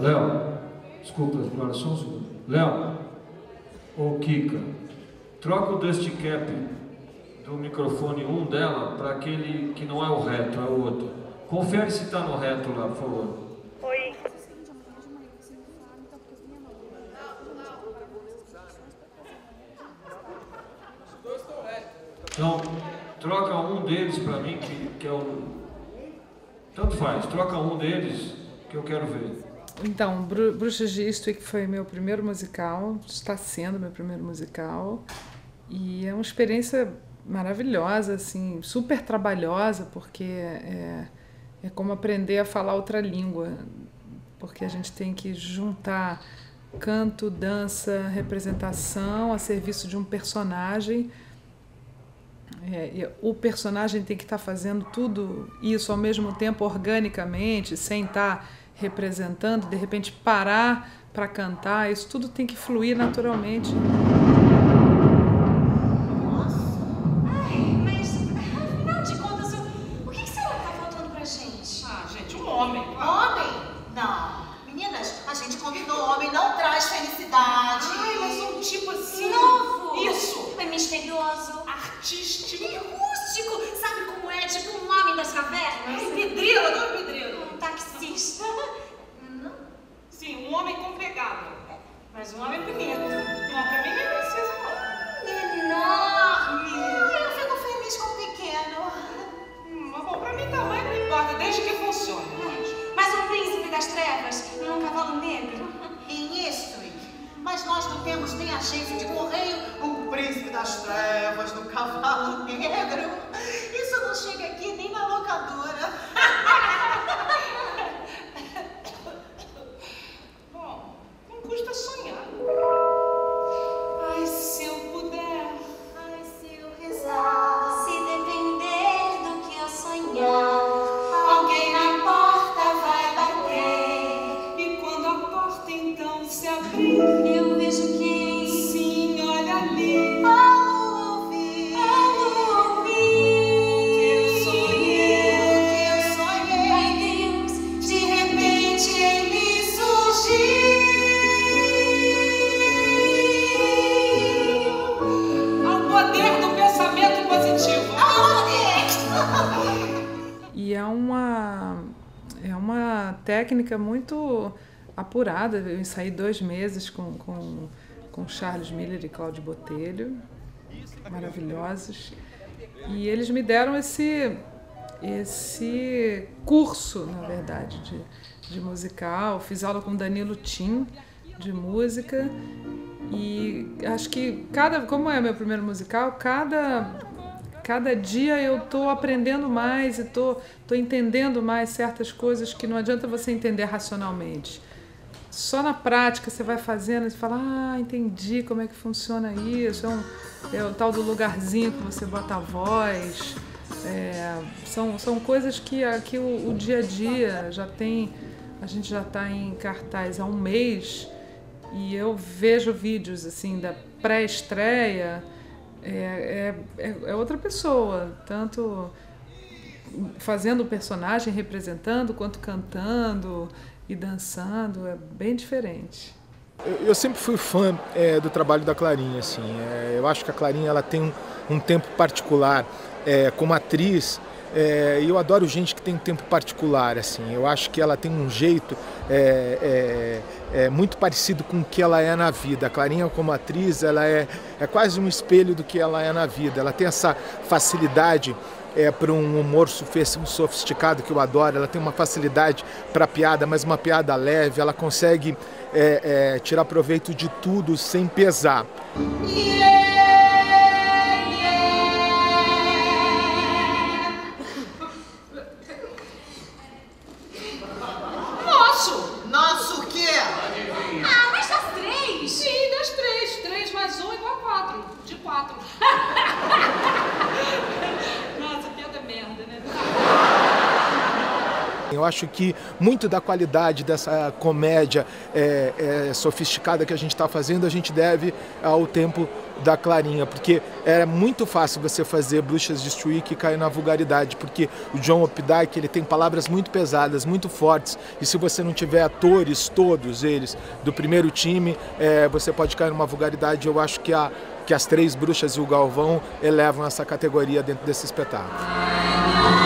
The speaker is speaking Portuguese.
Léo, desculpa, agora só um segundo. Léo, ou Kika, troca o dust cap do microfone 1 dela para aquele que não é o reto, é o outro. Confere se está no reto lá, por favor. Oi. Então, troca um deles para mim, que é o... Tanto faz, troca um deles que eu quero ver. Então, Bruxas de Eastwick foi meu primeiro musical, está sendo meu primeiro musical, e é uma experiência maravilhosa, assim, super trabalhosa, porque é como aprender a falar outra língua, porque a gente tem que juntar canto, dança, representação a serviço de um personagem. O personagem tem que estar fazendo tudo isso ao mesmo tempo, organicamente, sem estar representando, de repente parar para cantar, isso tudo tem que fluir naturalmente. Nossa! Ai, mas afinal de contas, o que será que tá faltando pra gente? Ah, gente, um homem. Homem? Não. Meninas, a gente combinou, homem não traz felicidade. Ai, mas um tipo assim... Novo! Isso! É misterioso. Artístico. E rústico. Sabe como é? Tipo um homem das cavernas. Ai, pedreiro, eu adoro pedreiro. Um taxista. Não. Sim, um homem congregado. Mas um homem bonito. Não, pra mim não precisa, não. Enorme. Eu fico feliz com o pequeno. Mas bom, pra mim tamanho não importa, desde que funcione. Mas um príncipe das trevas num cavalo negro. Em Eastwick. Mas nós não temos nem agência de correio. O príncipe das trevas no cavalo negro. Isso não chega aqui nem na locadora. Bom, não custa sonhar. Ai, se eu puder. Ai, se eu rezar. Se depender do que eu sonhar. Alguém na porta vai bater. E quando a porta então se abrir, Eu vejo quem? sim, olha ali. A lua ouvir. A lua ouvir. O que eu sonhei. Ai, Deus, de repente ele surgiu. Ao poder do pensamento positivo. E é uma técnica muito apurada. Eu ensaiei 2 meses com Charles Miller e Cláudio Botelho, maravilhosos. E eles me deram esse curso, na verdade, de musical. Fiz aula com Danilo Tim, de música. E acho que, como é meu primeiro musical, cada dia eu estou aprendendo mais e estou entendendo mais certas coisas que não adianta você entender racionalmente. Só na prática você vai fazendo e fala, entendi como é que funciona isso, é o tal do lugarzinho que você bota a voz. São coisas que aqui o dia a dia já tem, a gente já está em cartaz há 1 mês e eu vejo vídeos assim da pré-estreia. É outra pessoa, tanto fazendo o personagem, representando, quanto cantando e dançando, é bem diferente. Eu sempre fui fã do trabalho da Clarinha, assim. Eu acho que a Clarinha ela tem um tempo particular como atriz. E eu adoro gente que tem tempo particular, assim. Eu acho que ela tem um jeito muito parecido com o que ela é na vida. A Clarinha, como atriz, ela é quase um espelho do que ela é na vida. Ela tem essa facilidade para um humor sofisticado que eu adoro. Ela tem uma facilidade para piada, mas uma piada leve. Ela consegue tirar proveito de tudo sem pesar. Nosso o quê? Mas das 3. Sim, das 3. 3 mais 1 igual a 4. De 4. Nossa, piada merda, né? Eu acho que muito da qualidade dessa comédia sofisticada que a gente está fazendo, a gente deve ao tempo da Clarinha, porque era muito fácil você fazer Bruxas de Eastwick e cair na vulgaridade, porque o John Updike, ele tem palavras muito pesadas, muito fortes, e se você não tiver atores, todos eles, do primeiro time, você pode cair numa vulgaridade. Eu acho que as Três Bruxas e o Galvão elevam essa categoria dentro desse espetáculo.